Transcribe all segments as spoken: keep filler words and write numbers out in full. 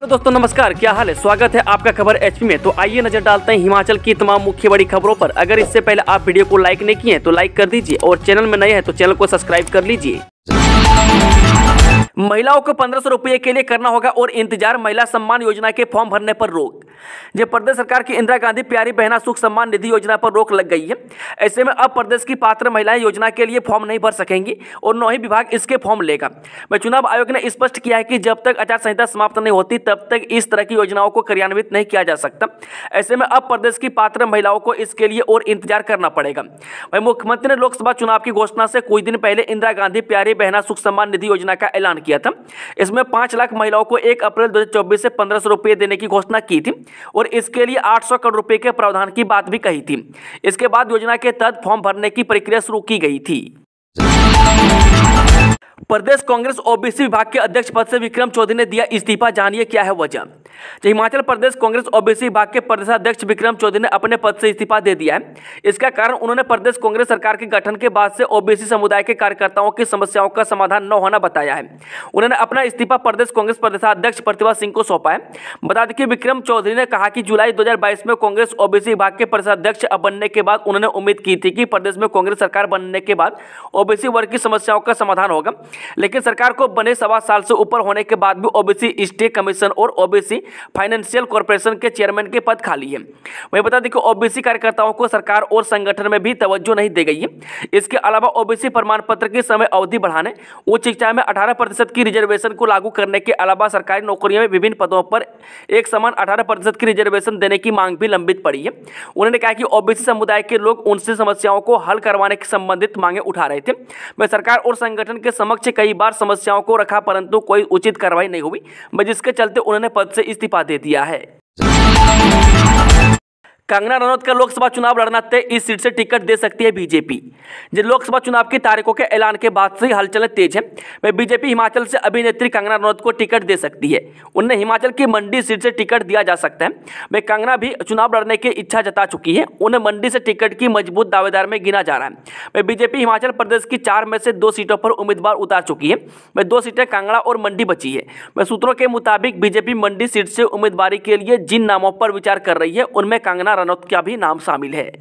तो दोस्तों नमस्कार, क्या हाल है। स्वागत है आपका खबर एचपी में। तो आइए नजर डालते हैं हिमाचल की तमाम मुख्य बड़ी खबरों पर। अगर इससे पहले आप वीडियो को लाइक नहीं किए हैं तो लाइक कर दीजिए और चैनल में नए हैं तो चैनल को सब्सक्राइब कर लीजिए। महिलाओं को पंद्रह सौ रुपये के लिए करना होगा और इंतजार, महिला सम्मान योजना के फॉर्म भरने पर रोक। जब प्रदेश सरकार की इंदिरा गांधी प्यारी बहना सुख सम्मान निधि योजना पर रोक लग गई है, ऐसे में अब प्रदेश की पात्र महिलाएं योजना के लिए फॉर्म नहीं भर सकेंगी और न ही विभाग इसके फॉर्म लेगा। वह चुनाव आयोग ने स्पष्ट किया है कि जब तक आचार संहिता समाप्त नहीं होती तब तक इस तरह की योजनाओं को क्रियान्वित नहीं किया जा सकता। ऐसे में अब प्रदेश की पात्र महिलाओं को इसके लिए और इंतजार करना पड़ेगा। वही मुख्यमंत्री ने लोकसभा चुनाव की घोषणा से कुछ दिन पहले इंदिरा गांधी प्यारी बहना सुख सम्मान निधि योजना का ऐलान किया था। इसमें पांच लाख महिलाओं को एक अप्रैल दो हजार चौबीस से पंद्रह सौ रुपये देने की घोषणा की थी और इसके लिए आठ सौ करोड़ रुपए के प्रावधान की बात भी कही थी। इसके बाद योजना के तहत फॉर्म भरने की प्रक्रिया शुरू की गई थी। प्रदेश कांग्रेस ओबीसी विभाग के अध्यक्ष पद से विक्रम चौधरी ने दिया इस्तीफा, जानिए क्या है वजह। हिमाचल प्रदेश कांग्रेस ओबीसी विभाग के प्रदेशाध्यक्ष विक्रम चौधरी ने अपने पद से इस्तीफा दे दिया है। इसका कारण उन्होंने प्रदेश कांग्रेस सरकार के गठन के बाद से ओबीसी समुदाय के कार्यकर्ताओं की समस्याओं का समाधान न होना बताया है। उन्होंने अपना इस्तीफा प्रदेश कांग्रेस प्रदेशाध्यक्ष प्रतिभा सिंह को सौंपा है। बता दें कि विक्रम चौधरी ने कहा कि जुलाई दो हजार बाईस में कांग्रेस ओबीसी विभाग के प्रदेशाध्यक्ष बनने के बाद उन्होंने उम्मीद की थी कि प्रदेश में कांग्रेस सरकार बनने के बाद ओबीसी वर्ग की समस्याओं का समाधान होगा, लेकिन सरकार को बने सवा साल से ऊपर होने के बाद भी ओबीसी स्टेट कमीशन और ओबीसी फाइनेंशियल कॉर्पोरेशन के चेयरमैन के पद खाली है। वही बता दें कि ओबीसी कार्यकर्ताओं को सरकार और संगठन में भी तवज्जो नहीं दी गई है। इसके अलावा ओबीसी प्रमाण पत्र की समय अवधि बढ़ाने, उच्च शिक्षा में अठारह प्रतिशत की रिजर्वेशन को लागू करने के अलावा सरकारी नौकरियों में विभिन्न पदों पर एक समान अठारह प्रतिशत की रिजर्वेशन देने की मांग भी लंबित पड़ी है। उन्होंने कहा कि ओबीसी समुदाय के लोग उनसे समस्याओं को हल करवाने के संबंधित मांगे उठा रहे थे। वह सरकार और संगठन के समक्ष कई बार समस्याओं को रखा परंतु कोई उचित कार्रवाई नहीं हुई, जिसके चलते उन्होंने पद से इस्तीफा दे दिया है। कंगना रनौत का लोकसभा चुनाव लड़ना तय, इस सीट से टिकट दे सकती है बीजेपी। जिन लोकसभा चुनाव की तारीखों के ऐलान के बाद से हलचलें तेज है। वह बीजेपी हिमाचल से अभिनेत्री कंगना रनौत को टिकट दे सकती है। उन्हें हिमाचल की मंडी सीट से टिकट दिया जा सकता है। वह कंगना भी चुनाव लड़ने की इच्छा जता चुकी है। उन्हें मंडी से टिकट की मजबूत दावेदार में गिना जा रहा है। वह बीजेपी हिमाचल प्रदेश की चार में से दो सीटों पर उम्मीदवार उतार चुकी है। वह दो सीटें कांगड़ा और मंडी बची है। वह सूत्रों के मुताबिक बीजेपी मंडी सीट से उम्मीदवारी के लिए जिन नामों पर विचार कर रही है उनमें कंगना रनौत का भी नाम शामिल है।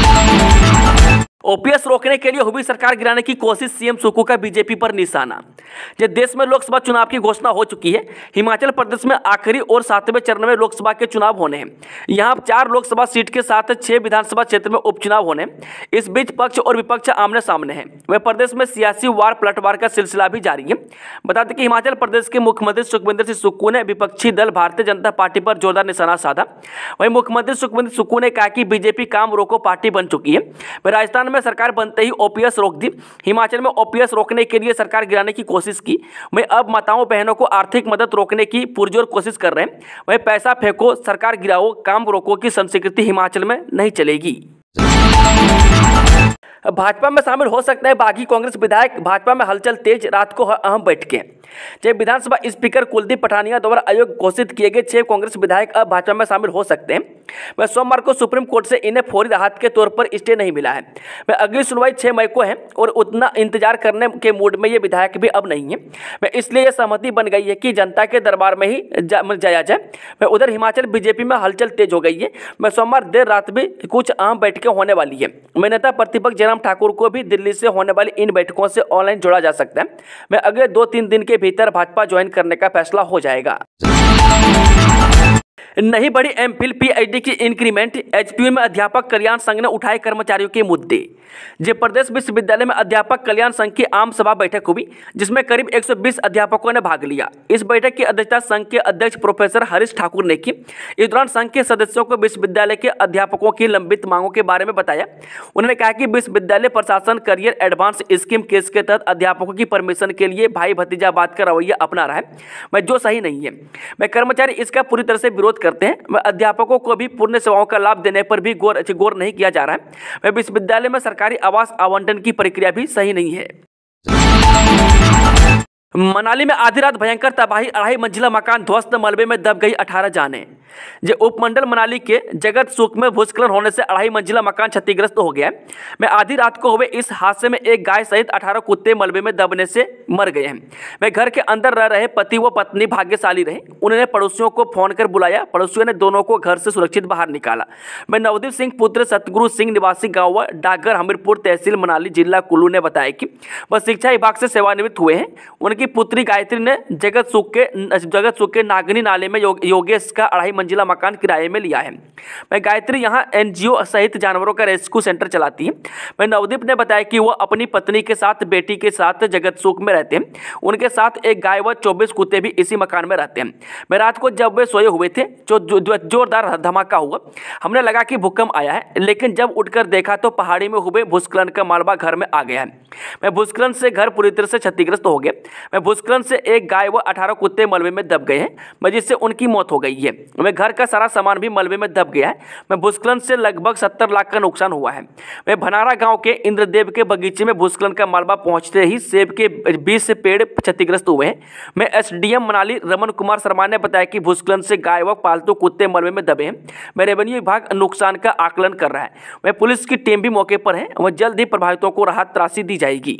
ओपीएस रोकने के लिए हुई सरकार गिराने की कोशिश, सीएम सुक्खू का बीजेपी पर निशाना। जब देश में लोकसभा चुनाव की घोषणा हो चुकी है, हिमाचल प्रदेश में आखिरी और सातवें चरण में लोकसभा के चुनाव होने हैं। यहां चार लोकसभा सीट के साथ छह विधानसभा क्षेत्र में उपचुनाव होने हैं। इस बीच पक्ष और विपक्ष आमने सामने हैं। वह प्रदेश में सियासी वार पलटवार का सिलसिला भी जारी है। बता दें कि हिमाचल प्रदेश के मुख्यमंत्री सुखविंदर सिंह सुक्खू ने विपक्षी दल भारतीय जनता पार्टी पर जोरदार निशाना साधा। वहीं मुख्यमंत्री सुखविंदर सुक्खू ने कहा कि बीजेपी काम रोको पार्टी बन चुकी है। वह राजस्थान में सरकार बनते ही ओपीएस रोक दी। हिमाचल में ओपीएस रोकने के लिए सरकार गिराने की कोशिश की। वहीं अब माताओं बहनों को आर्थिक मदद रोकने की पुरजोर कोशिश कर रहे हैं। वहीं पैसा फेंको, सरकार गिराओ, काम रोको की संस्कृति हिमाचल में नहीं चलेगी। भाजपा में शामिल हो सकते हैं बागी कांग्रेस विधायक, भाजपा में हलचल तेज, रात को अहम बैठकें। जब विधानसभा स्पीकर कुलदीप पठानिया द्वारा आयोग घोषित किए गए छह कांग्रेस विधायक अब भाजपा में शामिल हो सकते हैं। वह सोमवार को सुप्रीम कोर्ट से इन्हें फौरी राहत के तौर पर स्टे नहीं मिला है। वह अगली सुनवाई छह मई को है और उतना इंतजार करने के मूड में ये विधायक भी अब नहीं है। वह इसलिए यह सहमति बन गई है कि जनता के दरबार में ही जा, जाया जाए। वह उधर हिमाचल बीजेपी में हलचल तेज हो गई है। वह सोमवार देर रात भी कुछ अहम बैठकें होने वाली है। वह नेता प्रतिपक्ष जयराम ठाकुर को भी दिल्ली से होने वाली इन बैठकों से ऑनलाइन जोड़ा जा सकता है। वह अगले दो तीन दिन के भीतर भाजपा ज्वाइन करने का फैसला हो जाएगा। नहीं बढ़ी एमफिल पीएचडी की इंक्रीमेंट, एचपीयू में अध्यापक कल्याण संघ ने उठाए कर्मचारियों के मुद्दे। जब प्रदेश विश्वविद्यालय में अध्यापक कल्याण संघ की आम सभा बैठक हुई जिसमें करीब एक सौ बीस अध्यापकों ने भाग लिया। इस बैठक की अध्यक्षता संघ के अध्यक्ष प्रोफेसर हरीश ठाकुर ने की। इस दौरान संघ के सदस्यों को विश्वविद्यालय के अध्यापकों की लंबित मांगों के बारे में बताया। उन्होंने कहा कि विश्वविद्यालय प्रशासन करियर एडवांस स्कीम केस के तहत अध्यापकों की परमिशन के लिए भाई भतीजावाद का रवैया अपना रहा है, वह जो सही नहीं है। वह कर्मचारी इसका पूरी तरह से विरोध करते हैं। वह अध्यापकों को भी पूर्ण सेवाओं का लाभ देने पर भी गौर गौर नहीं किया जा रहा है। वह विश्वविद्यालय में सरकारी आवास आवंटन की प्रक्रिया भी सही नहीं है। मनाली में आधी रात भयंकर तबाही, अढ़ाई मंजिला मकान ध्वस्त, मलबे में दब गई अठारह जानें। जो उपमंडल मनाली के जगत सुख में भूस्खलन होने से अढ़ाई मंजिला मकान क्षतिग्रस्त हो गया है। मैं आधी रात को हुए इस हादसे में एक गाय सहित अठारह कुत्ते मलबे में दबने से मर गए हैं। मैं घर के अंदर रह रहे पति व पत्नी भाग्यशाली रहे। उन्होंने पड़ोसियों को फोन कर बुलाया। पड़ोसियों ने दोनों को घर से सुरक्षित बाहर निकाला। मैं नवदीप सिंह पुत्र सतगुरु सिंह निवासी गाँव डागर हमीरपुर तहसील मनाली जिला कुल्लू ने बताया कि वह शिक्षा विभाग से सेवानिवृत्त हुए हैं। उनकी पुत्री गायत्री ने जगत सुख के जगत सुख के नागनी नाले में योग, योगेश का अढ़ाई मंजिला मकान किराए में लिया है। मैं गायत्री यहां एनजीओ सहित जानवरों का रेस्क्यू सेंटर चलाती है। मैं नवदीप ने बताया कि वह अपनी पत्नी के साथ बेटी के साथ जगत सुख में रहते हैं। उनके साथ एक गाय व चौबीस कुत्ते भी इसी मकान में रहते हैं। मैं रात को जब वे सोए हुए थे जो, जो, जो जोरदार धमाका हुआ, हमने लगा कि भूकंप आया है, लेकिन जब उठकर देखा तो पहाड़ी में हुए भूस्खलन का मलबा घर में आ गया है। मैं भूस्खलन से घर पूरी तरह से क्षतिग्रस्त हो गए। मैं भूस्खलन से एक गाय व अठारह कुत्ते मलबे में दब गए हैं, मैं जिससे उनकी मौत हो गई है। मैं घर का सारा सामान भी मलबे में दब गया है। मैं भूस्खलन से लगभग सत्तर लाख का नुकसान हुआ है। मैं भनारा गांव के इंद्रदेव के बगीचे में भूस्खलन का मलबा पहुंचते ही सेब के बीस पेड़ क्षतिग्रस्त हुए हैं। मैं एसडीएम मनाली रमन कुमार शर्मा ने बताया कि भूस्खलन से गाय व पालतू कुत्ते मलबे में दबे हैं। मैं रेवेन्यू विभाग नुकसान का आकलन कर रहा है। मैं पुलिस की टीम भी मौके पर है। वह जल्द ही प्रभावितों को राहत राशि दी जाएगी।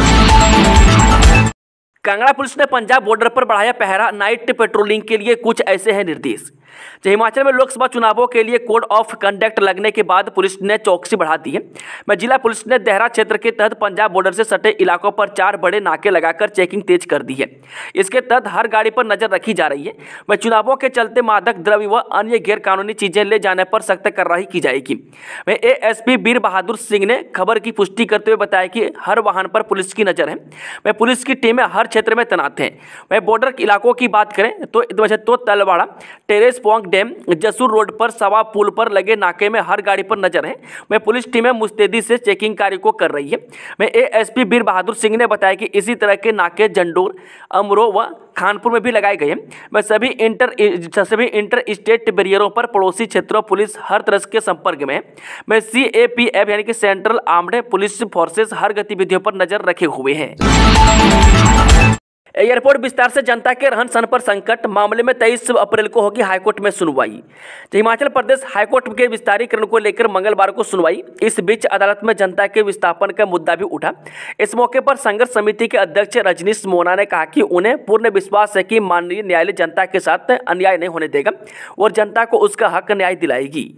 कांगड़ा पुलिस ने पंजाब बॉर्डर पर बढ़ाया पहरा, नाइट पेट्रोलिंग के लिए कुछ ऐसे हैं निर्देश। हिमाचल में लोकसभा चुनावों के लिए कोड ऑफ कंडक्ट लगने के बाद पुलिस ने चौकसी बढ़ा दी है। मैं जिला पुलिस ने देहरा क्षेत्र के तहत पंजाब बॉर्डर से सटे इलाकों पर चार बड़े नाके लगाकर चेकिंग तेज कर दी है। इसके तहत हर गाड़ी पर नजर रखी जा रही है। मैं चुनावों के चलते मादक द्रव्य व अन्य गैर कानूनी चीजें ले जाने पर सख्त कार्रवाई की जाएगी। मैं एएसपी वीर बहादुर सिंह ने खबर की पुष्टि करते हुए बताया कि हर वाहन पर पुलिस की नजर है। मैं पुलिस की टीमें हर क्षेत्र में तैनात हैं। मैं बॉर्डर इलाकों की बात करें तो तो Talwara, terrace point dam, Jassur road पर सवा पुल पर लगे नाके में हर गाड़ी पर नजर है। मैं पुलिस टीमें मुस्तैदी से चेकिंग कार्य को कर रही है। मैं एएसपी वीर बहादुर सिंह ने बताया कि इसी तरह के नाके जंडोर, अमरो व खानपुर में भी लगाए गए हैं। मैं सभी इंटर सभी इंटर स्टेट बैरियरों पर पड़ोसी क्षेत्रों पुलिस हर तरह के संपर्क में है। मैं सीएपीएफ यानी कि सेंट्रल आर्म्ड पुलिस फोर्सेस हर गतिविधियों पर नजर रखे हुए हैं। एयरपोर्ट विस्तार से जनता के रहन सहन पर संकट, मामले में तेईस अप्रैल को होगी हाईकोर्ट में सुनवाई। हिमाचल प्रदेश हाईकोर्ट के विस्तारीकरण को लेकर मंगलवार को सुनवाई। इस बीच अदालत में जनता के विस्थापन का मुद्दा भी उठा। इस मौके पर संघर्ष समिति के अध्यक्ष रजनीश मोना ने कहा कि उन्हें पूर्ण विश्वास है कि माननीय न्यायालय जनता के साथ अन्याय नहीं होने देगा और जनता को उसका हक न्याय दिलाएगी।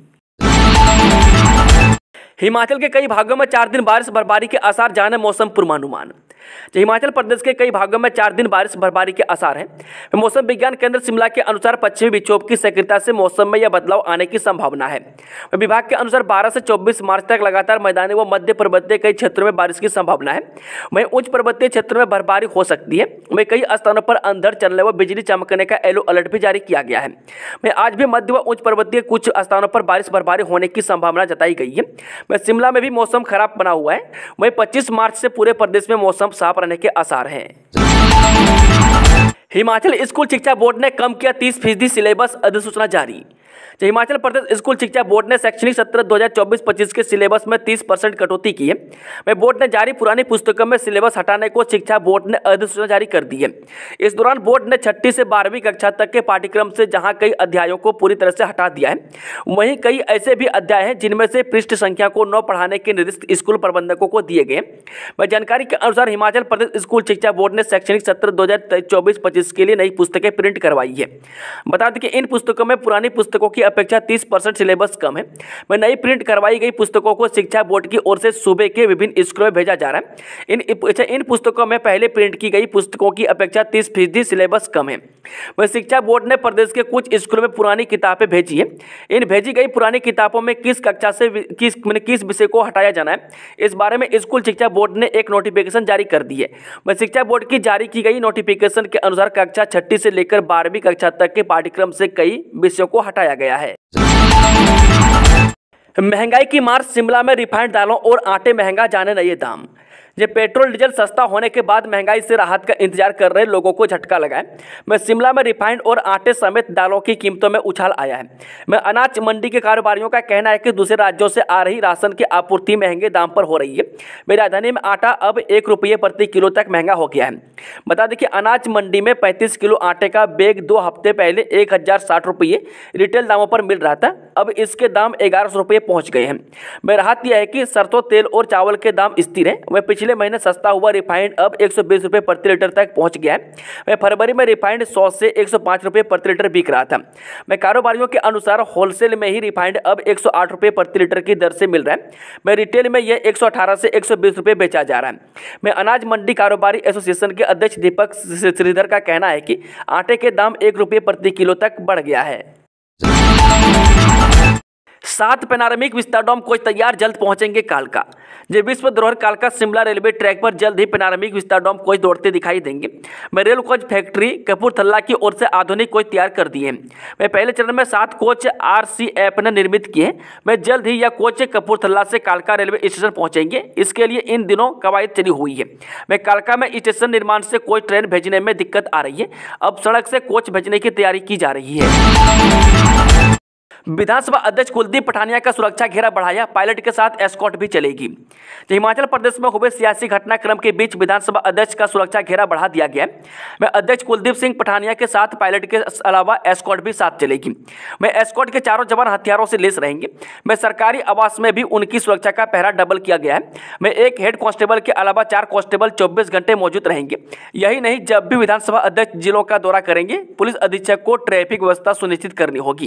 हिमाचल के कई भागों में चार दिन बारिश बर्फबारी के आसार, जाने मौसम पूर्वानुमान। हिमाचल प्रदेश के कई भागों में चार दिन बारिश बर्फबारी के आसार हैं। मौसम विज्ञान केंद्र शिमला के अनुसार पश्चिमी विक्षोभ की सक्रियता से मौसम में यह बदलाव आने की संभावना है। विभाग के अनुसार बारह से चौबीस मार्च तक लगातार मैदानी व मध्य पर्वतीय कई क्षेत्रों में बारिश की संभावना है। वहीं उच्च पर्वतीय क्षेत्रों में बर्फबारी हो सकती है। वहीं कई स्थानों पर अंधड़ चलने व बिजली चमकने का येलो अलर्ट भी जारी किया गया है। वहीं आज भी मध्य व उच्च पर्वतीय कुछ स्थानों पर बारिश बर्फबारी होने की संभावना जताई गई है। वहीं शिमला में भी मौसम खराब बना हुआ है। वहीं पच्चीस मार्च से पूरे प्रदेश में मौसम साफ रहने के आसार हैं। हिमाचल स्कूल शिक्षा बोर्ड ने कम किया तीस फीसदी सिलेबस, अधिसूचना जारी। हिमाचल प्रदेश स्कूल शिक्षा बोर्ड ने शैक्षणिक सत्र दो हज़ार चौबीस पच्चीस के सिलेबस में तीस परसेंट कटौती की है। वह बोर्ड ने जारी पुरानी पुस्तकों में सिलेबस हटाने को शिक्षा बोर्ड ने अधिसूचना जारी कर दी है। इस दौरान बोर्ड ने छठी से बारहवीं कक्षा तक के पाठ्यक्रम से जहां कई अध्यायों को पूरी तरह से हटा दिया है, वहीं कई ऐसे भी अध्याय हैं जिनमें से पृष्ठ संख्या को नौ पढ़ाने के निर्देश स्कूल प्रबंधकों को दिए गए। वह जानकारी के अनुसार हिमाचल प्रदेश स्कूल शिक्षा बोर्ड ने शैक्षणिक सत्र दो हजार चौबीस पच्चीस के लिए नई पुस्तकें प्रिंट करवाई है। बता दें कि इन पुस्तकों में पुरानी पुस्तकों की अपेक्षा तीस परसेंट सिलेबस कम है। मैं नई प्रिंट करवाई गई पुस्तकों को शिक्षा बोर्ड की ओर से सूबे के विभिन्न स्कूलों में भेजा जा रहा है। इन इन पुस्तकों में पहले प्रिंट की गई पुस्तकों की अपेक्षा तीस फीसदी सिलेबस कम है। वह शिक्षा बोर्ड ने प्रदेश के कुछ स्कूलों में पुरानी किताबें भेजी है। इन भेजी गई पुरानी किताबों में किस कक्षा से किस किस विषय को हटाया जाना है, इस बारे में स्कूल शिक्षा बोर्ड ने एक नोटिफिकेशन जारी कर दी है। वह शिक्षा बोर्ड की जारी की गई नोटिफिकेशन के अनुसार कक्षा छठी से लेकर बारहवीं कक्षा तक के पाठ्यक्रम से कई विषयों को हटाया गया है। महंगाई की मार, शिमला में रिफाइंड दालों और आटे महंगा, जाने नए दाम। जो पेट्रोल डीजल सस्ता होने के बाद महंगाई से राहत का इंतजार कर रहे लोगों को झटका लगा है। मैं शिमला में रिफाइंड और आटे समेत दालों की कीमतों में उछाल आया है। मैं अनाज मंडी के कारोबारियों का कहना है कि दूसरे राज्यों से आ रही राशन की आपूर्ति महंगे दाम पर हो रही है। मेरी राजधानी में आटा अब एक रुपये प्रति किलो तक महंगा हो गया है। बता दें कि अनाज मंडी में पैंतीस किलो आटे का बैग दो हफ्ते पहले एक हजार साठ रुपये रिटेल दामों पर मिल रहा था, अब इसके दाम ग्यारह सौ रुपये पहुँच गए हैं। मैं राहत यह है कि सरसों तेल और चावल के दाम स्थिर है। वह पिछले महीने सस्ता हुआ रिफाइंड अब एक सौ बीस रुपये प्रति लीटर तक पहुंच गया है। वह फरवरी में रिफाइंड सौ से एक सौ पाँच रुपये प्रति लीटर बिक रहा था। मैं कारोबारियों के अनुसार होलसेल में ही रिफाइंड अब एक सौ आठ रुपये प्रति लीटर की दर से मिल रहा है। मैं रिटेल में यह एक सौ अठारह से एक सौ बीस रुपये बेचा जा रहा है। मैं अनाज मंडी कारोबारी एसोसिएशन के अध्यक्ष दीपक श्रीधर का कहना है कि आटे के दाम एक रुपये प्रति किलो तक बढ़ गया है। सात पैनारामिक विस्ताडोम कोच तैयार, जल्द पहुंचेंगे कालका। जो विश्व धरोहर कालका शिमला रेलवे ट्रैक पर जल्द ही पैनारामिक विस्ताडोम कोच दौड़ते दिखाई देंगे। मैं रेल कोच फैक्ट्री कपूरथला की ओर से आधुनिक कोच तैयार कर दिए हैं। मैं पहले चरण में सात कोच आरसीएफ ने निर्मित किए हैं। मैं जल्द ही यह कोच कपूरथला से कालका रेलवे स्टेशन पहुंचेंगे। इसके लिए इन दिनों कवायद चली हुई है। मैं कालका में स्टेशन निर्माण से कोच ट्रेन भेजने में दिक्कत आ रही है, अब सड़क से कोच भेजने की तैयारी की जा रही है। विधानसभा अध्यक्ष कुलदीप पठानिया का सुरक्षा घेरा बढ़ाया, पायलट के साथ एस्कॉर्ट भी चलेगी। हिमाचल प्रदेश में हुए सियासी घटनाक्रम के बीच विधानसभा अध्यक्ष का सुरक्षा घेरा बढ़ा दिया गया है। मैं अध्यक्ष कुलदीप सिंह पठानिया के साथ पायलट के अलावा एस्कॉर्ट भी साथ चलेगी। मैं एस्कॉर्ट के चारों जवान हथियारों से लेस रहेंगे। मैं सरकारी आवास में भी उनकी सुरक्षा का पहरा डबल किया गया है। मैं एक हेड कांस्टेबल के अलावा चार कांस्टेबल चौबीस घंटे मौजूद रहेंगे। यही नहीं, जब भी विधानसभा अध्यक्ष जिलों का दौरा करेंगे, पुलिस अधीक्षक को ट्रैफिक व्यवस्था सुनिश्चित करनी होगी।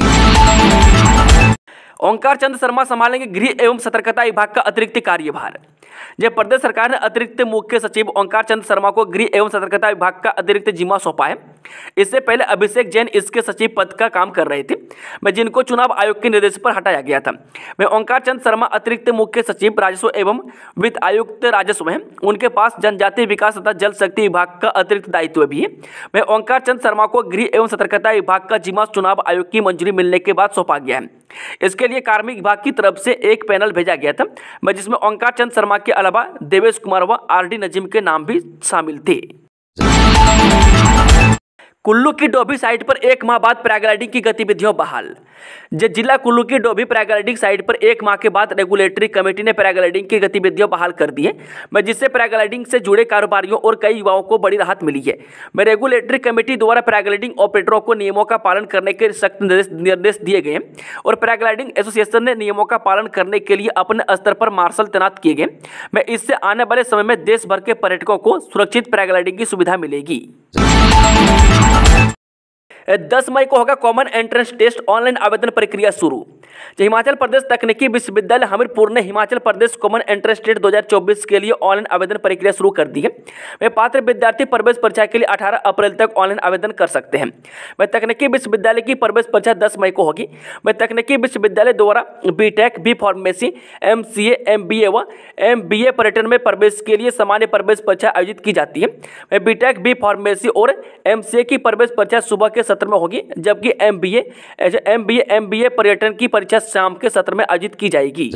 ओंकार चंद शर्मा संभालेंगे गृह एवं सतर्कता विभाग का अतिरिक्त कार्यभार। जब प्रदेश सरकार ने अतिरिक्त मुख्य सचिव ओंकार चंद शर्मा को गृह एवं सतर्कता विभाग का अतिरिक्त जिम्मा सौंपा है। इससे पहले अभिषेक जैन इसके सचिव पद का काम कर रहे थे, मैं जिनको चुनाव आयोग के निर्देश पर हटाया गया था। मैं ओंकार चंद शर्मा अतिरिक्त मुख्य सचिव राजस्व एवं वित्त आयुक्त राजस्व हैं। उनके पास जनजातीय विकास तथा जल शक्ति विभाग का अतिरिक्त दायित्व भी है। मैं ओंकार चंद शर्मा को गृह एवं सतर्कता विभाग का जिम्मा चुनाव आयोग की मंजूरी मिलने के बाद सौंपा गया है। इसके लिए कार्मिक विभाग की तरफ से एक पैनल भेजा गया था, मैं जिसमें ओंकार चंद शर्मा के अलावा देवेश कुमार व आर डी नजीम के नाम भी शामिल थे। कुल्लू की डोभी साइट पर एक माह बाद पैराग्लाइडिंग की गतिविधियों बहाल। जिला कुल्लू की डोभी पैराग्लाइडिंग साइट पर एक माह के बाद रेगुलेटरी कमेटी ने पैराग्लाइडिंग की गतिविधियां बहाल कर दी है, मैं जिससे पैराग्लाइडिंग से जुड़े कारोबारियों और कई युवाओं को बड़ी राहत मिली है। मैं रेगुलेटरी कमेटी द्वारा पैराग्लाइडिंग ऑपरेटरों को नियमों का पालन करने के सख्त निर्देश दिए गए हैं और पैराग्लाइडिंग एसोसिएशन ने नियमों का पालन करने के लिए अपने स्तर पर मार्शल तैनात किए गए। मैं इससे आने वाले समय में देश भर के पर्यटकों को सुरक्षित पैराग्लाइडिंग की सुविधा मिलेगी। दस मई को होगा कॉमन एंट्रेंस टेस्ट, ऑनलाइन आवेदन प्रक्रिया शुरू। हिमाचल प्रदेश तकनीकी विश्वविद्यालय हमीरपुर ने Himachal Pradesh common entrance test दो हज़ार चौबीस के लिए ऑनलाइन आवेदन प्रक्रिया शुरू कर दी है। वे पात्र विद्यार्थी प्रवेश परीक्षा के लिए अठारह अप्रैल तक ऑनलाइन आवेदन कर सकते हैं। वह तकनीकी विश्वविद्यालय की प्रवेश परीक्षा दस मई को होगी। वह तकनीकी विश्वविद्यालय द्वारा B tech, B pharmacy, M C A, M B A व एम बी ए पर्यटन में प्रवेश के लिए सामान्य प्रवेश परीक्षा आयोजित की जाती है। वह बी टेक, बी फार्मेसी और एम सी ए की प्रवेश परीक्षा सुबह के सत्र में होगी, जबकि M B A, M B A, M B A पर्यटन की परीक्षा शाम के सत्र में आयोजित की जाएगी।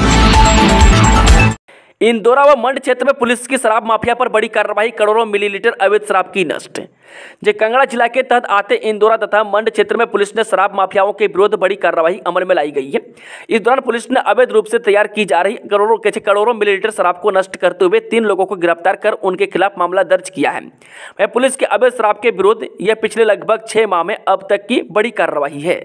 इंदौरा व मंड क्षेत्र में पुलिस की शराब माफिया पर बड़ी कार्रवाई, करोड़ों मिलीलीटर अवैध शराब की नष्ट। जो कांगड़ा जिला के तहत आते इंदौरा तथा मंड क्षेत्र में पुलिस ने शराब माफियाओं के विरुद्ध बड़ी कार्रवाई अमल में लाई गई है। इस दौरान पुलिस ने अवैध रूप से तैयार की जा रही करोड़ों करोड़ों मिलीलीटर शराब को नष्ट करते हुए तीन लोगों को गिरफ्तार कर उनके खिलाफ मामला दर्ज किया है। वह पुलिस के अवैध शराब के विरुद्ध यह पिछले लगभग छह माह में अब तक की बड़ी कार्रवाई है।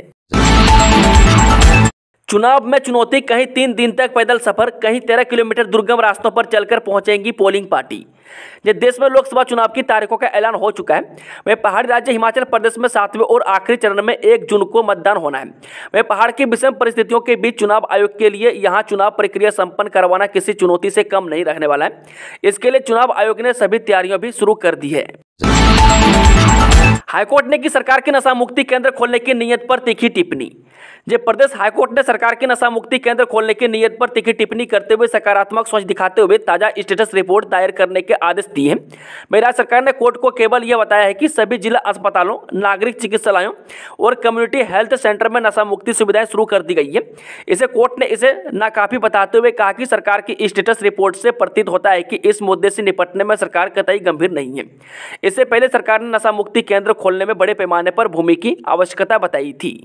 चुनाव में चुनौती, कहीं तीन दिन तक पैदल सफर, कहीं तेरह किलोमीटर दुर्गम रास्तों पर चलकर पहुंचेंगी पोलिंग पार्टी। ये देश में लोकसभा चुनाव की तारीखों का ऐलान हो चुका है। वह पहाड़ी राज्य हिमाचल प्रदेश में सातवें और आखिरी चरण में एक जून को मतदान होना है। वह पहाड़ की विषम परिस्थितियों के बीच चुनाव आयोग के लिए यहां चुनाव प्रक्रिया संपन्न करवाना किसी चुनौती से कम नहीं रहने वाला है। इसके लिए चुनाव आयोग ने सभी तैयारियां भी शुरू कर दी है। हाईकोर्ट ने की सरकार के नशा मुक्ति केंद्र खोलने की नीयत पर तीखी टिप्पणी। जब प्रदेश हाईकोर्ट ने सरकार के नशा मुक्ति केंद्र खोलने की नीयत पर तीखी टिप्पणी करते हुए सकारात्मक सोच दिखाते हुए ताजा स्टेटस रिपोर्ट दायर करने के आदेश दिए हैं। महिला सरकार ने कोर्ट को केवल यह बताया है कि सभी जिला अस्पतालों, नागरिक चिकित्सालयों और कम्युनिटी हेल्थ सेंटर में नशा मुक्ति सुविधाएं शुरू कर दी गई है। इसे कोर्ट ने इसे नाकाफी बताते हुए कहा कि सरकार की स्टेटस रिपोर्ट से प्रतीत होता है कि इस मुद्दे से निपटने में सरकार कतई गंभीर नहीं है। इससे पहले सरकार ने नशा मुक्ति केंद्र खोलने में बड़े पैमाने पर भूमि की आवश्यकता बताई थी।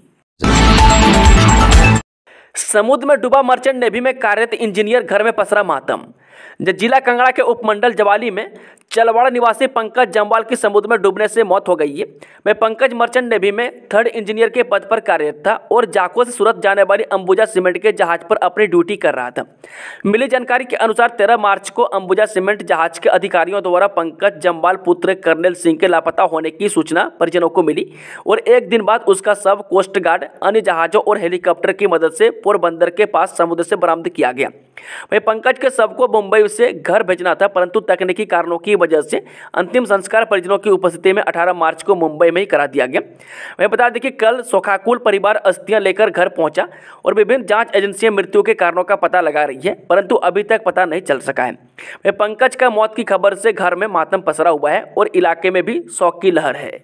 समुद्र में डूबा मर्चेंट नेवी में कार्यरत इंजीनियर घर में पसरा मातम। जिला कांगड़ा के उपमंडल जवाली में चलवाड़ा निवासी पंकज जम्वाल की समुद्र में डूबने से मौत हो गई है। वह पंकज मर्चेंट नेवी में थर्ड इंजीनियर के पद पर कार्यरत था और जाको से सूरत जाने वाली अंबुजा सीमेंट के जहाज पर अपनी ड्यूटी कर रहा था। मिली जानकारी के अनुसार तेरह मार्च को अंबुजा सीमेंट जहाज के अधिकारियों द्वारा पंकज जम्वाल पुत्र कर्नल सिंह के लापता होने की सूचना परिजनों को मिली और एक दिन बाद उसका शव कोस्ट गार्ड, अन्य जहाजों और हेलीकॉप्टर की मदद से पोरबंदर के पास समुद्र से बरामद किया गया। वहीं पंकज के शव को मुंबई से घर भेजना था, परंतु तकनीकी कारणों की वजह से अंतिम संस्कार परिजनों की उपस्थिति में अठारह मार्च को मुंबई में ही करा दिया गया। वहीं बता दें कि कल शोकाकुल परिवार अस्थियां लेकर घर पहुंचा और विभिन्न जांच एजेंसियां मृत्यु के कारणों का पता लगा रही है, परंतु अभी तक पता नहीं चल सका है। वहीं पंकज का मौत की खबर से घर में मातम पसरा हुआ है और इलाके में भी शोक की लहर है।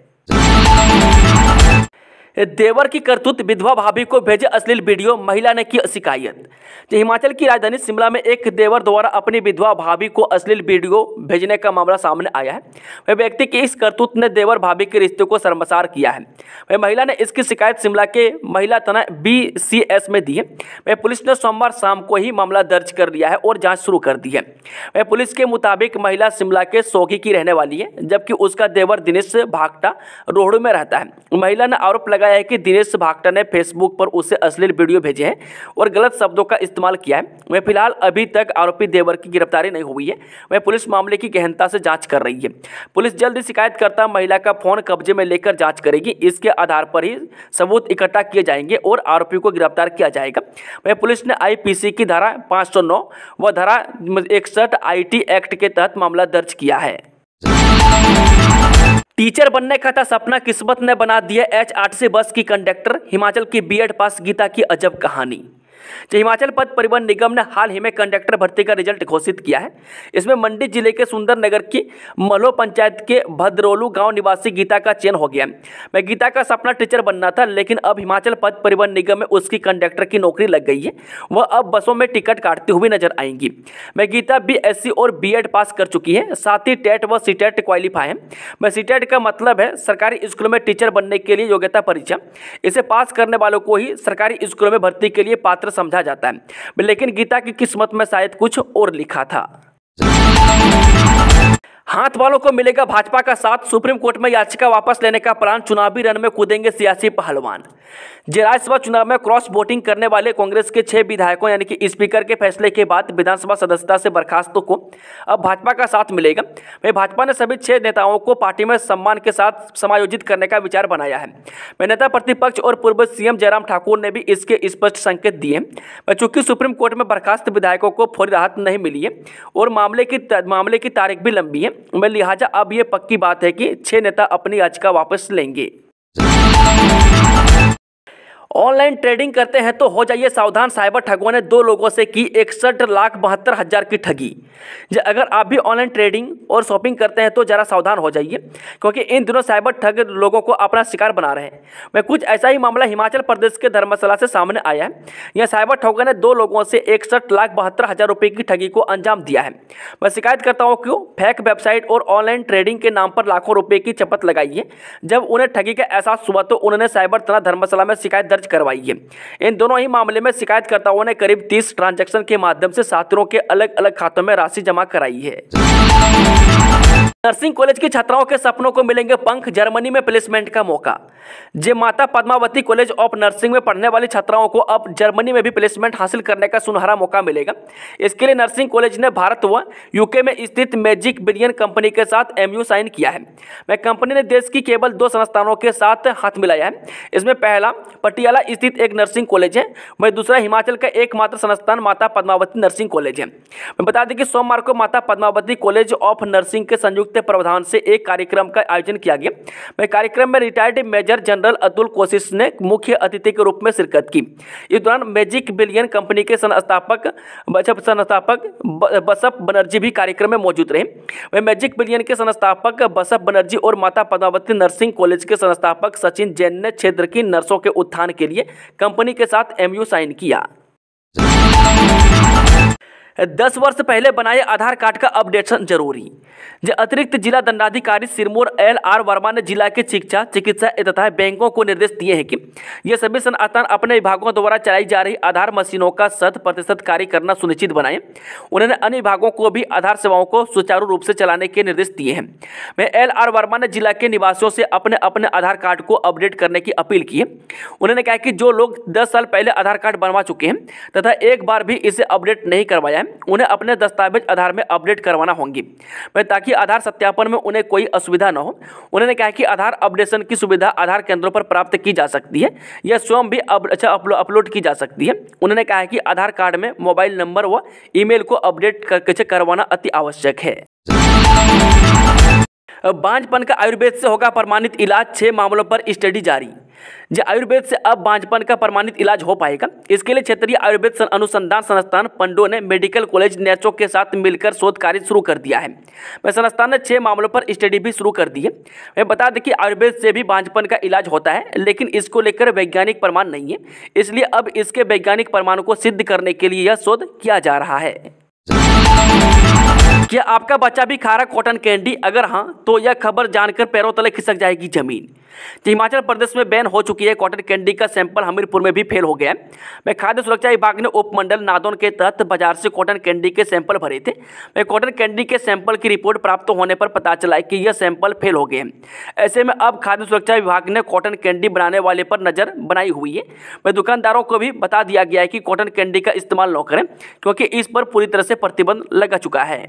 देवर की करतूत, विधवा भाभी को भेजे अश्लील वीडियो, महिला ने की शिकायत। हिमाचल की राजधानी शिमला में एक देवर द्वारा अपनी विधवा भाभी को अश्लील वीडियो भेजने का मामला सामने आया है। वह व्यक्ति की इस करतूत ने देवर भाभी के रिश्ते को शर्मसार किया है। वह महिला ने इसकी शिकायत शिमला के महिला थाना बी सी एस में दी है। वह पुलिस ने सोमवार शाम को ही मामला दर्ज कर लिया है और जाँच शुरू कर दी है। वह पुलिस के मुताबिक महिला शिमला के सोगी की रहने वाली है, जबकि उसका देवर दिनेश भागटा रोहड़ू में रहता है। महिला ने आरोप लगाया है कि दिनेश भागटा ने फेसबुक पर उसे अश्लील वीडियो भेजे हैं और गलत शब्दों का इस्तेमाल किया है। वह फिलहाल अभी तक आरोपी देवर की गिरफ्तारी नहीं हुई है। वह पुलिस मामले की गहनता से जांच कर रही है। पुलिस जल्द ही शिकायतकर्ता महिला का फोन कब्जे में लेकर जांच करेगी। इसके आधार पर ही सबूत इकट्ठा किए जाएंगे और आरोपी को गिरफ्तार किया जाएगा। वह पुलिस ने आई पी सी की धारा पाँच सौ नौ व धारा इकसठ आई टी एक्ट के तहत मामला दर्ज किया है। टीचर बनने का था सपना, किस्मत ने बना दिया एच आर टी सी बस की कंडक्टर। हिमाचल की बी एड पास गीता की अजब कहानी। हिमाचल पथ परिवहन निगम ने हाल ही में कंडक्टर भर्ती का रिजल्ट घोषित किया है। इसमें मंडी जिले के सुंदरनगर की मलो पंचायत के भद्रोलू गांव निवासी गीता का चयन हो गया। मैं गीता का सपना टीचर बनना था, लेकिन अब हिमाचल पथ परिवहन निगम में उसकी कंडक्टर की नौकरी लग गई है। वह अब बसों में टिकट काटती हुई नजर आएंगी। मैं गीता बी एस सी और बी एड पास कर चुकी है, साथ ही टेट व सी टेट क्वालिफाई है। मैं सी टेट का मतलब है सरकारी स्कूलों में टीचर बनने के लिए योग्यता परीक्षा। इसे पास करने वालों को ही सरकारी स्कूलों में भर्ती के लिए पात्र समझा जाता है, लेकिन गीता की किस्मत में शायद कुछ और लिखा था। हाथ वालों को मिलेगा भाजपा का साथ, सुप्रीम कोर्ट में याचिका वापस लेने का प्लान, चुनावी रण में कूदेंगे सियासी पहलवान। राज्यसभा चुनाव में क्रॉस वोटिंग करने वाले कांग्रेस के छह विधायकों यानी कि स्पीकर के फैसले के बाद विधानसभा सदस्यता से बर्खास्तों को अब भाजपा का साथ मिलेगा। वहीं भाजपा ने सभी छह नेताओं को पार्टी में सम्मान के साथ समायोजित करने का विचार बनाया है। वह नेता प्रतिपक्ष और पूर्व सीएम जयराम ठाकुर ने भी इसके स्पष्ट संकेत दिए। वह चूंकि सुप्रीम कोर्ट में बर्खास्त विधायकों को फौरी राहत नहीं मिली है और मामले की मामले की तारीख भी लंबी है, मैं लिहाजा अब ये पक्की बात है कि छह नेता अपनी याचिका वापस लेंगे। ऑनलाइन ट्रेडिंग करते हैं तो हो जाइए सावधान, साइबर ठगों ने दो लोगों से की इकसठ लाख बहत्तर हजार की ठगी। अगर आप भी ऑनलाइन ट्रेडिंग और शॉपिंग करते हैं तो जरा सावधान हो जाइए, क्योंकि इन दिनों साइबर ठग लोगों को अपना शिकार बना रहे हैं। वह कुछ ऐसा ही मामला हिमाचल प्रदेश के धर्मशाला से सामने आया है। यह साइबर ठगों ने दो लोगों से इकसठ लाख बहत्तर हजार रुपये की ठगी को अंजाम दिया है। वह शिकायतकर्ताओं को फेक वेबसाइट और ऑनलाइन ट्रेडिंग के नाम पर लाखों रुपये की चपत लगाई है। जब उन्हें ठगी का एहसास हुआ तो उन्होंने साइबर थाना धर्मशाला में शिकायत दर्ज करवाई है। इन दोनों ही मामले में शिकायतकर्ताओं ने करीब तीस ट्रांजैक्शन के माध्यम से छात्रों के अलग अलग खातों में राशि जमा कराई है। नर्सिंग कॉलेज की छात्राओं के सपनों को मिलेंगे पंख, जर्मनी में प्लेसमेंट का मौका। जय माता पद्मावती कॉलेज ऑफ नर्सिंग में पढ़ने वाली छात्राओं को अब जर्मनी में भी प्लेसमेंट हासिल करने का सुनहरा मौका मिलेगा। इसके लिए नर्सिंग कॉलेज ने भारत व यूके में स्थित मैजिक बिलियन कंपनी के साथ एमयू साइन किया है। वह कंपनी ने देश की केवल दो संस्थानों के साथ हाथ मिलाया है। इसमें पहला पटियाला स्थित एक नर्सिंग कॉलेज है, वही दूसरा हिमाचल का एकमात्र संस्थान माता पद्मावती नर्सिंग कॉलेज है। मैं बता दें कि सोमवार को माता पद्मावती कॉलेज ऑफ नर्सिंग के संयुक्त संयुक्त प्रावधान से एक कार्यक्रम का आयोजन किया गया। वह कार्यक्रम में रिटायर्ड मेजर जनरल अतुल कोशिश ने मुख्य अतिथि के रूप में शिरकत की। इस दौरान मैजिक बिलियन कंपनी के संस्थापक संस्थापक बसप बनर्जी भी कार्यक्रम में मौजूद रहे। वह मैजिक बिलियन के संस्थापक बसप बनर्जी और माता पद्मावती नर्सिंग कॉलेज के संस्थापक सचिन जैन ने क्षेत्र की नर्सों के उत्थान के लिए कंपनी के साथ एमयू साइन किया। दस वर्ष पहले बनाए आधार कार्ड का अपडेशन जरूरी। जो अतिरिक्त जिला दंडाधिकारी सिरमौर एल आर वर्मा ने जिला के शिक्षा, चिकित्सा तथा बैंकों को निर्देश दिए हैं कि ये सभी संस्थान अपने विभागों द्वारा चलाई जा रही आधार मशीनों का शत प्रतिशत कार्य करना सुनिश्चित बनाएं। उन्होंने अन्य विभागों को भी आधार सेवाओं को सुचारू रूप से चलाने के निर्देश दिए हैं। वह एल आर वर्मा ने जिला के निवासियों से अपने अपने आधार कार्ड को अपडेट करने की अपील की है। उन्होंने कहा कि जो लोग दस साल पहले आधार कार्ड बनवा चुके हैं तथा एक बार भी इसे अपडेट नहीं करवाया है, उन्हें अपने दस्तावेज आधार में अपडेट करवाना होंगे ताकि आधार सत्यापन में उन्हें कोई असुविधा न हो। उन्होंने कहा कि आधार अपडेशन की सुविधा आधार केंद्रों पर प्राप्त की जा सकती है या स्वयं भी अब अच्छा अपलोड की जा सकती है। उन्होंने कहा कि आधार कार्ड में मोबाइल नंबर व ईमेल को अपडेट करके करवाना अति आवश्यक है। बांझपन का आयुर्वेद से होगा प्रमाणित इलाज, छह मामलों पर स्टडी जारी। जो आयुर्वेद से अब बांझपन का प्रमाणित इलाज हो पाएगा, इसके लिए क्षेत्रीय आयुर्वेद अनुसंधान संस्थान पंडो ने मेडिकल कॉलेज नेचो के साथ मिलकर शोध कार्य शुरू कर दिया है। वह संस्थान ने छह मामलों पर स्टडी भी शुरू कर दी है। मैं बता दें कि आयुर्वेद से भी बांझपन का इलाज होता है, लेकिन इसको लेकर वैज्ञानिक प्रमाण नहीं है, इसलिए अब इसके वैज्ञानिक प्रमाणों को सिद्ध करने के लिए यह शोध किया जा रहा है। क्या आपका बच्चा भी खा रहा कॉटन कैंडी? अगर हाँ, तो यह खबर जानकर पैरों तले खिसक जाएगी जमीन। हिमाचल प्रदेश में बैन हो चुकी है कॉटन कैंडी का सैंपल हमीरपुर में भी फेल हो गया है। मैं खाद्य सुरक्षा विभाग ने उपमंडल नादौन के तहत बाजार से कॉटन कैंडी के सैंपल भरे थे। मैं कॉटन कैंडी के सैंपल की रिपोर्ट प्राप्त होने पर पता चला है कि यह सैंपल फेल हो गए हैं। ऐसे में अब खाद्य सुरक्षा विभाग ने कॉटन कैंडी बनाने वाले पर नजर बनाई हुई है। मैं दुकानदारों को भी बता दिया गया है कि कॉटन कैंडी का इस्तेमाल न करें, क्योंकि इस पर पूरी तरह से प्रतिबंध लगा चुका है।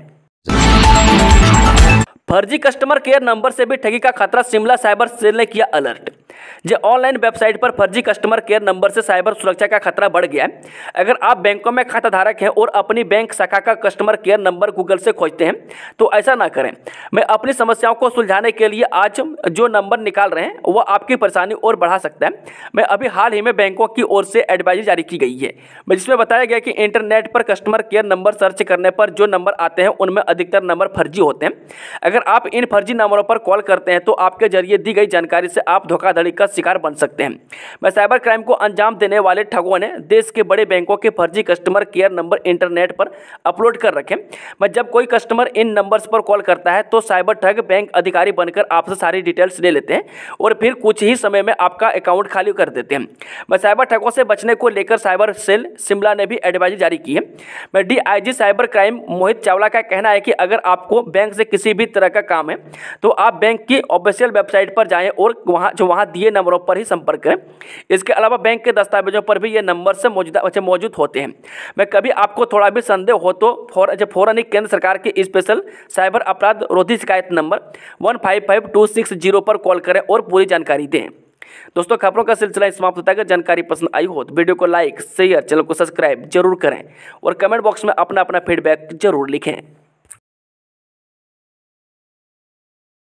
फर्जी कस्टमर केयर नंबर से भी ठगी का खतरा, शिमला साइबर सेल ने किया अलर्ट। जो ऑनलाइन वेबसाइट पर फर्जी कस्टमर केयर नंबर से साइबर सुरक्षा का खतरा बढ़ गया है। अगर आप बैंकों में खाता धारक हैं और अपनी बैंक शाखा का कस्टमर केयर नंबर गूगल से खोजते हैं तो ऐसा ना करें। मैं अपनी समस्याओं को सुलझाने के लिए आज जो नंबर निकाल रहे हैं वह आपकी परेशानी और बढ़ा सकता है। मैं अभी हाल ही में बैंकों की ओर से एडवाइजरी जारी की गई है, जिसमें बताया गया कि इंटरनेट पर कस्टमर केयर नंबर सर्च करने पर जो नंबर आते हैं उनमें अधिकतर नंबर फर्जी होते हैं। अगर आप इन फर्जी नंबरों पर कॉल करते हैं तो आपके जरिए दी गई जानकारी से आप धोखाधड़ी का शिकार बन सकते हैं। मैं साइबर क्राइम को अंजाम देने वाले ठगों ने देश के बड़े बैंकों के फर्जी कस्टमर केयर नंबर इंटरनेट पर अपलोड कर रखे। मैं जब कोई कस्टमर इन नंबर्स पर कॉल करता है तो साइबर ठग बैंक अधिकारी बनकर आपसे सारी डिटेल्स ले लेते हैं और फिर कुछ ही समय में आपका अकाउंट खाली कर देते हैं। मैं साइबर ठगों से बचने को लेकर साइबर सेल शिमला ने भी एडवाइजरी जारी की है। मैं DIG cyber crime Mohit Chawla का कहना है कि अगर आपको बैंक से किसी भी तरह का काम है तो आप बैंक की ऑफिशियल वेबसाइट पर जाएं और वहां जो वहां दिए नंबरों पर ही संपर्क करें। इसके अलावा बैंक के दस्तावेजों पर भी ये नंबर से मौजूदा मौजूद होते हैं। मैं कभी आपको थोड़ा भी संदेह हो तो फौरन फौरन ही केंद्र सरकार के स्पेशल साइबर अपराध रोधी शिकायत number one five five two six zero पर कॉल करें और पूरी जानकारी दें। दोस्तों, खबरों का सिलसिला समाप्त होता है। अगर जानकारी पसंद आई हो तो वीडियो को लाइक, शेयर, चैनल को सब्सक्राइब जरूर करें और कमेंट बॉक्स में अपना अपना फीडबैक जरूर लिखें।